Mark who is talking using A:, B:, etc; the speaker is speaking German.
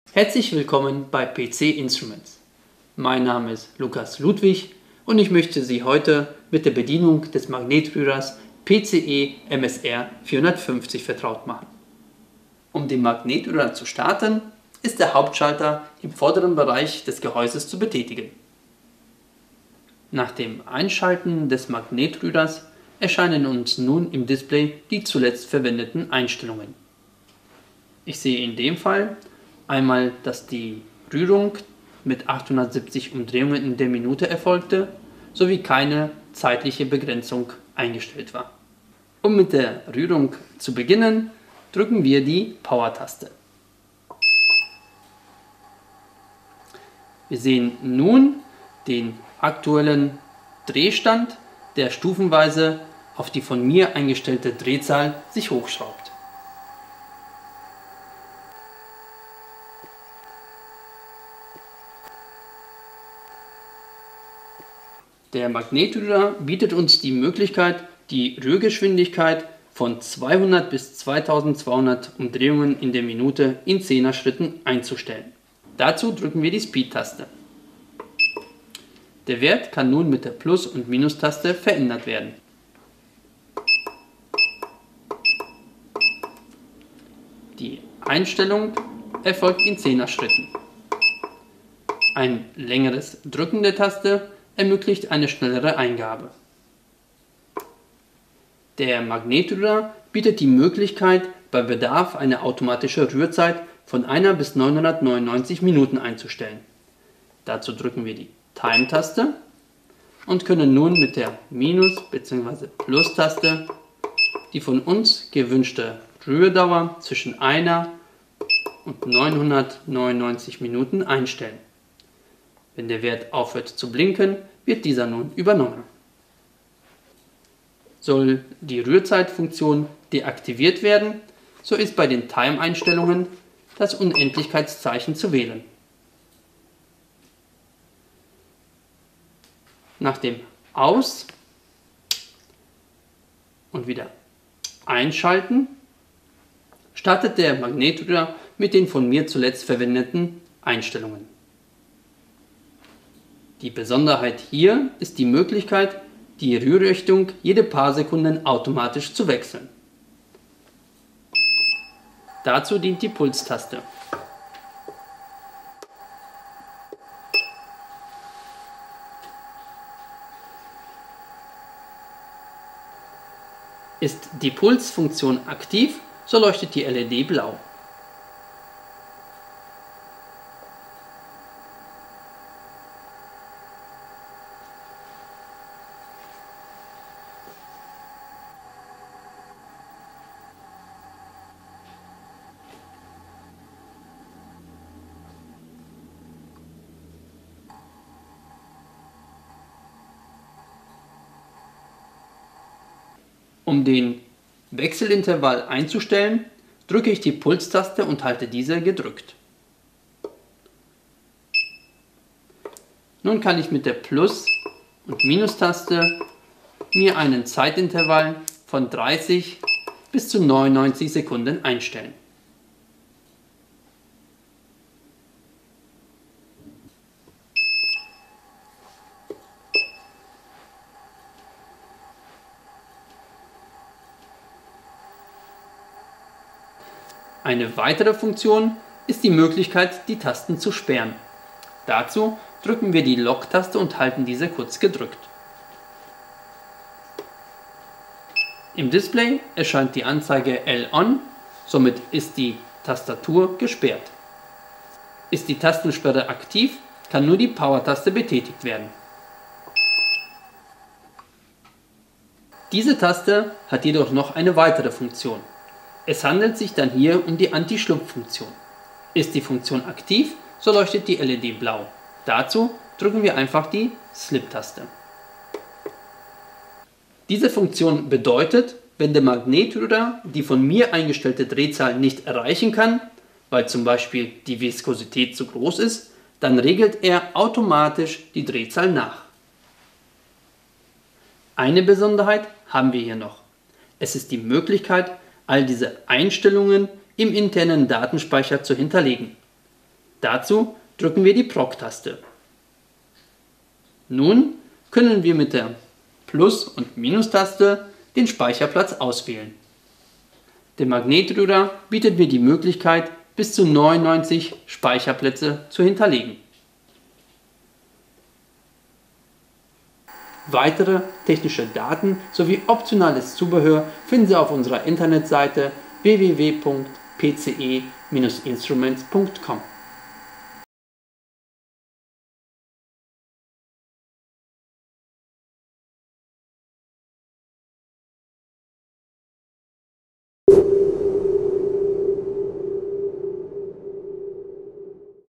A: Herzlich willkommen bei PC Instruments. Mein Name ist Lukas Ludwig und ich möchte Sie heute mit der Bedienung des Magnetrührers PCE MSR 450 vertraut machen. Um den Magnetrührer zu starten, ist der Hauptschalter im vorderen Bereich des Gehäuses zu betätigen. Nach dem Einschalten des Magnetrührers erscheinen uns nun im Display die zuletzt verwendeten Einstellungen. Ich sehe in dem Fall einmal, dass die Rührung mit 870 Umdrehungen in der Minute erfolgte, sowie keine zeitliche Begrenzung eingestellt war. Um mit der Rührung zu beginnen, drücken wir die Power-Taste. Wir sehen nun den aktuellen Drehstand, der stufenweise auf die von mir eingestellte Drehzahl sich hochschraubt. Der Magnetrührer bietet uns die Möglichkeit, die Rührgeschwindigkeit von 200 bis 2200 Umdrehungen in der Minute in 10er Schritten einzustellen. Dazu drücken wir die Speed-Taste. Der Wert kann nun mit der Plus- und Minus-Taste verändert werden. Die Einstellung erfolgt in 10er Schritten. Ein längeres Drücken der Taste ermöglicht eine schnellere Eingabe. Der Magnetrührer bietet die Möglichkeit, bei Bedarf eine automatische Rührzeit von 1 bis 999 Minuten einzustellen. Dazu drücken wir die Time-Taste und können nun mit der Minus- bzw. Plus-Taste die von uns gewünschte Rührdauer zwischen 1 und 999 Minuten einstellen. Wenn der Wert aufhört zu blinken, wird dieser nun übernommen. Soll die Rührzeitfunktion deaktiviert werden, so ist bei den Time-Einstellungen das Unendlichkeitszeichen zu wählen. Nach dem Aus- und wieder Einschalten startet der Magnetrührer mit den von mir zuletzt verwendeten Einstellungen. Die Besonderheit hier ist die Möglichkeit, die Rührrichtung jede paar Sekunden automatisch zu wechseln. Dazu dient die Pulstaste. Ist die Pulsfunktion aktiv, so leuchtet die LED blau. Um den Wechselintervall einzustellen, drücke ich die Pulstaste und halte diese gedrückt. Nun kann ich mit der Plus- und Minus-Taste mir einen Zeitintervall von 30 bis zu 99 Sekunden einstellen. Eine weitere Funktion ist die Möglichkeit, die Tasten zu sperren. Dazu drücken wir die Lock-Taste und halten diese kurz gedrückt. Im Display erscheint die Anzeige L-On, somit ist die Tastatur gesperrt. Ist die Tastensperre aktiv, kann nur die Power-Taste betätigt werden. Diese Taste hat jedoch noch eine weitere Funktion. Es handelt sich dann hier um die Anti-Schlupf-Funktion. Ist die Funktion aktiv, so leuchtet die LED blau. Dazu drücken wir einfach die Slip-Taste. Diese Funktion bedeutet, wenn der Magnetrührer die von mir eingestellte Drehzahl nicht erreichen kann, weil zum Beispiel die Viskosität zu groß ist, dann regelt er automatisch die Drehzahl nach. Eine Besonderheit haben wir hier noch. Es ist die Möglichkeit, all diese Einstellungen im internen Datenspeicher zu hinterlegen. Dazu drücken wir die PROC-Taste. Nun können wir mit der Plus- und Minus-Taste den Speicherplatz auswählen. Der Magnetrührer bietet mir die Möglichkeit, bis zu 99 Speicherplätze zu hinterlegen. Weitere technische Daten sowie optionales Zubehör finden Sie auf unserer Internetseite www.pce-instruments.com.